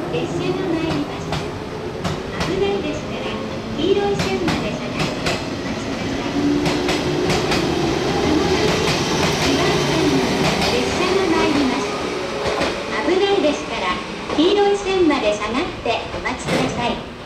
列車が参ります。危ないですから、黄色い線まで下がってお待ちください。まもなく2番線の列車が参ります。危ないですから、黄色い線まで下がってお待ちください。